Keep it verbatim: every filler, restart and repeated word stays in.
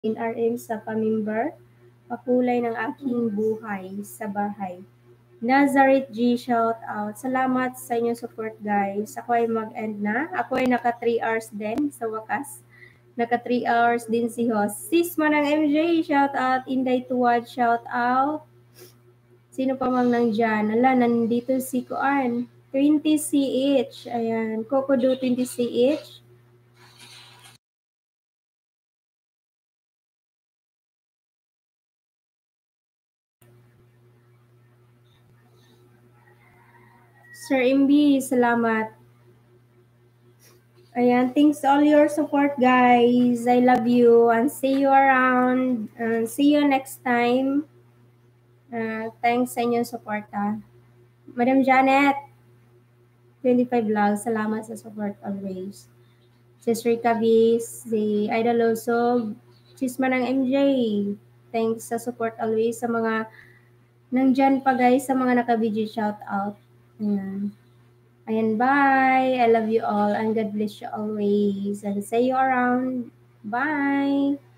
in R M sa pamimber, pakulay ng aking buhay sa bahay. Nazareth G, shout out. Salamat sa inyong support, guys. Ako ay mag-end na. Ako ay naka three hours din sa wakas. Naka three hours din si host. Sisma ng M J, shout out. Inday Tuwad, shout out. Sino pa mang nandyan? Ala, nandito si Kuan. twenty C H. Ayan. Kokodo twenty C H. Sir M B, salamat. Ayan, thanks all your support, guys. I love you and see you around. Uh, see you next time. Uh, thanks sa inyong support, ha. Madam Janet, twenty-five vlogs. Salamat sa support always. Sister Kavis, si Idol Losog, Chisma ng M J. Thanks sa support always sa mga nandyan pa, guys, sa mga naka-V G shout out. Ayan. Ayan, bye. I love you all and God bless you always. And see you around. Bye.